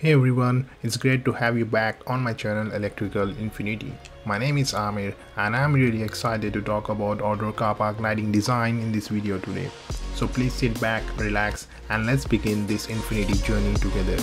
Hey everyone, it's great to have you back on my channel Electrical Infinity. My name is Amir and I'm really excited to talk about outdoor car park lighting design in this video today. So please sit back, relax and let's begin this infinity journey together.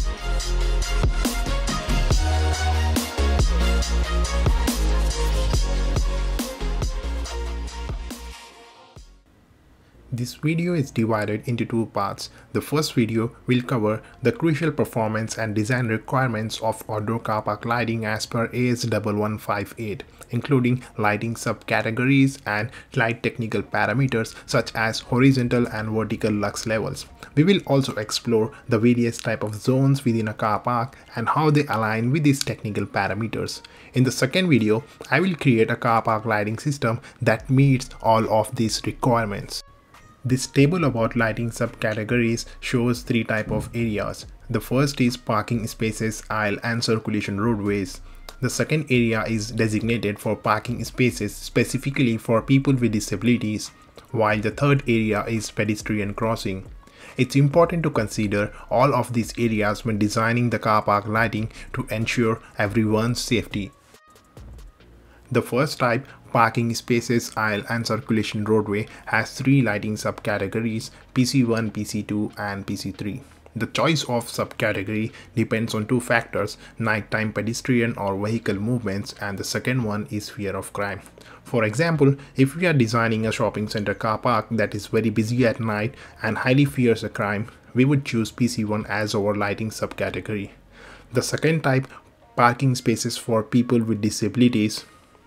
This video is divided into two parts. The first video will cover the crucial performance and design requirements of outdoor car park lighting as per AS1158, including lighting subcategories and light technical parameters such as horizontal and vertical lux levels. We will also explore the various type of zones within a car park and how they align with these technical parameters. In the second video, I will create a car park lighting system that meets all of these requirements. This table about lighting subcategories shows three types of areas. The first is parking spaces, aisle and circulation roadways. The second area is designated for parking spaces specifically for people with disabilities, while the third area is pedestrian crossing. It's important to consider all of these areas when designing the car park lighting to ensure everyone's safety. The first type, parking spaces, aisle and circulation roadway, has three lighting subcategories: PC1, PC2 and PC3. The choice of subcategory depends on two factors: nighttime pedestrian or vehicle movements, and the second one is fear of crime. For example, if we are designing a shopping center car park that is very busy at night and highly fears a crime, we would choose PC1 as our lighting subcategory. The second type, parking spaces for people with disabilities,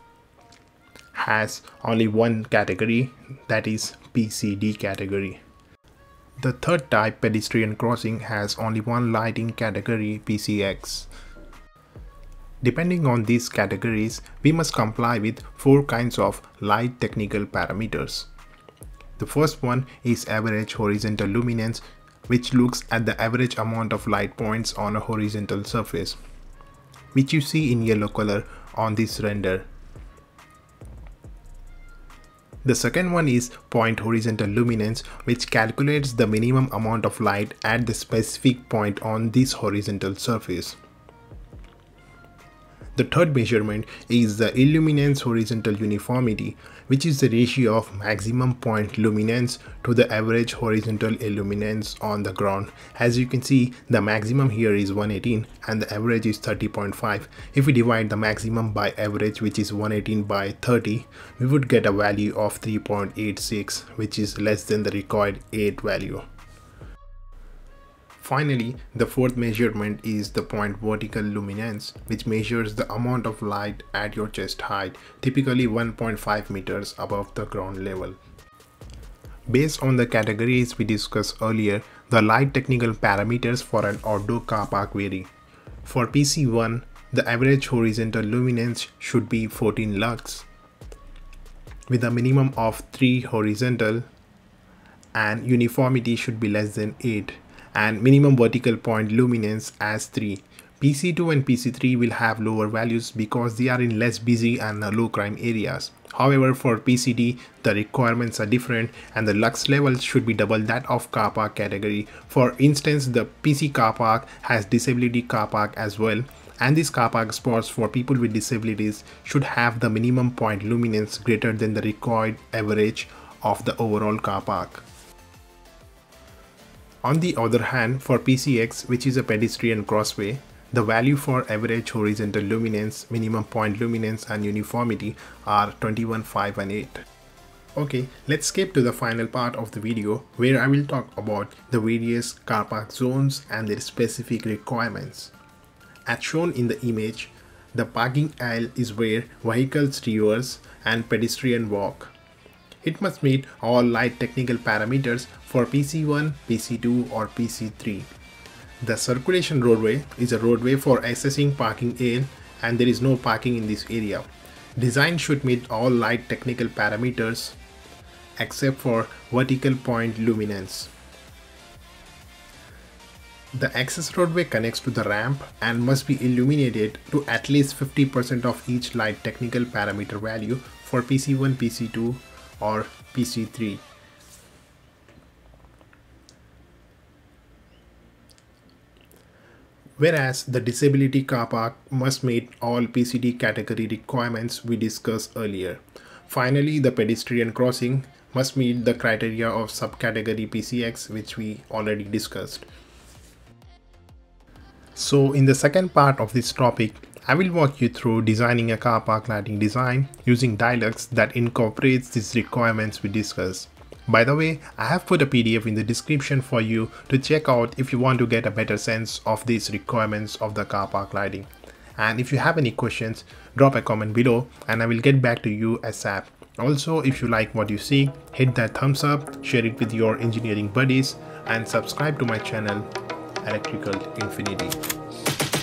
has only one category, that is PCD category. The third type, pedestrian crossing, has only one lighting category, PCX. Depending on these categories, we must comply with four kinds of light technical parameters. The first one is average horizontal luminance, which looks at the average amount of light points on a horizontal surface, which you see in yellow color on this render. The second one is point horizontal luminance, which calculates the minimum amount of light at the specific point on this horizontal surface. The third measurement is the illuminance horizontal uniformity, which is the ratio of maximum point luminance to the average horizontal illuminance on the ground. As you can see, the maximum here is 118 and the average is 30.5. If we divide the maximum by average, which is 118 by 30, we would get a value of 3.86, which is less than the required 8 value. Finally, the fourth measurement is the point vertical luminance, which measures the amount of light at your chest height, typically 1.5 meters above the ground level. Based on the categories we discussed earlier, the light technical parameters for an outdoor car park vary. For PC1, the average horizontal luminance should be 14 lux, with a minimum of 3 horizontal, and uniformity should be less than 8. And minimum vertical point luminance as 3. PC2 and PC3 will have lower values because they are in less busy and low crime areas. However, for PCD, the requirements are different and the lux levels should be double that of car park category. For instance, the PC car park has disability car park as well, and these car park spots for people with disabilities should have the minimum point luminance greater than the required average of the overall car park. On the other hand, for PCX, which is a pedestrian crossway, the value for average horizontal luminance, minimum point luminance and uniformity are 21, 5 and 8. Okay, let's skip to the final part of the video where I will talk about the various car park zones and their specific requirements. As shown in the image, the parking aisle is where vehicles reverse and pedestrian walk. It must meet all light technical parameters for PC1, PC2 or PC3. The circulation roadway is a roadway for accessing parking aisle and there is no parking in this area. Design should meet all light technical parameters except for vertical point luminance. The access roadway connects to the ramp and must be illuminated to at least 50% of each light technical parameter value for PC1, PC2 or PC3. whereas the disability car park must meet all PCD category requirements we discussed earlier. Finally, the pedestrian crossing must meet the criteria of subcategory PCX, which we already discussed. So in the second part of this topic, I will walk you through designing a car park lighting design using Dialux that incorporates these requirements we discussed. By the way, I have put a PDF in the description for you to check out if you want to get a better sense of these requirements of the car park lighting. And if you have any questions, drop a comment below and I will get back to you ASAP. Also, if you like what you see, hit that thumbs up, share it with your engineering buddies, and subscribe to my channel, Electrical Infinity.